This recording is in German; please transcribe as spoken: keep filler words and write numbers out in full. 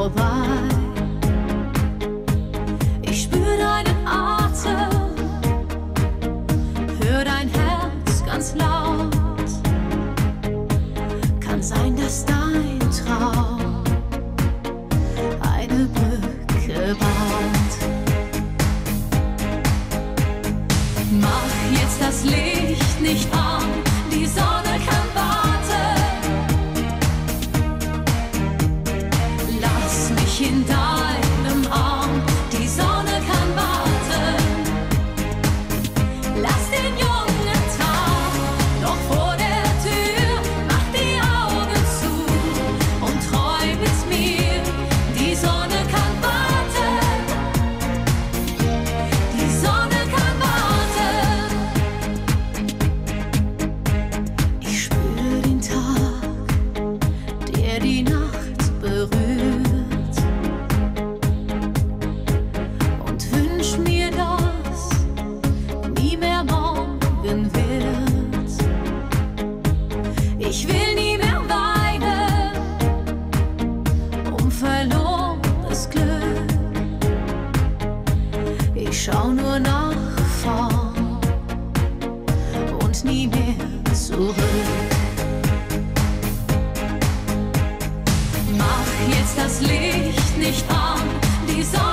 vorbei. Ich spür deinen Atem, hör dein Herz ganz laut. Kann sein, dass dein Traum eine Brücke baut. Mach jetzt das Licht nicht an, die Sonne kann warten. Lass mich in deinem Arm, die Sonne kann warten. Lass den jungen Tag noch vor der Tür, mach die Augen zu und träum mit mir. Die Sonne kann warten, die Sonne kann warten. Ich spür den Tag, der die Nacht berührt, und wünsch mir, dass nie mehr morgen wird. Ich will nie mehr weinen um verlorenes Glück. Ich schau nur nach vorn und nie mehr zurück. Mach jetzt das Licht nicht an, die Sonne